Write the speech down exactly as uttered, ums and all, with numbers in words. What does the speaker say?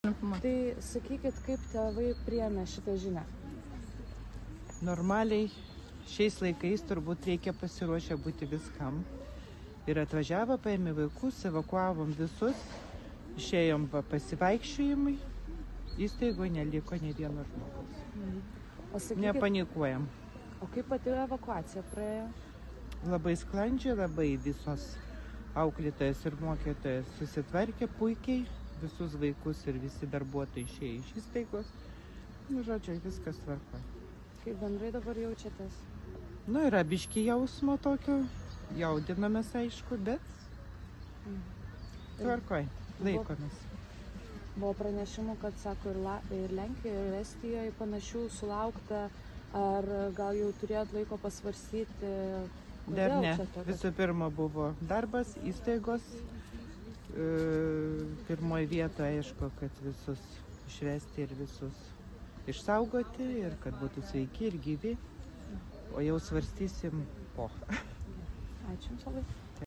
Tai sakykit, kaip tėvai priėmė šitą žinią? Normaliai šiais laikais turbūt reikia pasiruošę būti viskam. Ir atvažiavo, paėmė vaikus, evakuavom visus, išėjom pasivaikščiojimui, įstaigoje neliko nei vieno žmogaus. Mhm. O sakykit, Nepanikuojam. o kaip pati evakuacija praėjo? Labai sklandžiai, labai visos auklėtojas ir mokytojas susitvarkė puikiai, visus vaikus ir visi darbuotojai išėjo iš įstaigos. Nu, žodžiu, viskas tvarko. Kaip bendrai dabar jaučiatės? Nu, yra biški jausmo tokio, jaudinamės aišku, bet tvarkoj, laikomės. Buvo pranešimų, kad, sako, ir, La, ir Lenkijoje, ir Estijoje panašių sulaukta. Ar gal jau turėjot laiko pasvarstyti? Dar ne. Visų pirma buvo darbas, įstaigos. E, pirmoje vietoje, aišku, kad visus išvesti ir visus išsaugoti ir kad būtų sveiki ir gyvi. O jau svarstysim po. Ačiū Jums labai.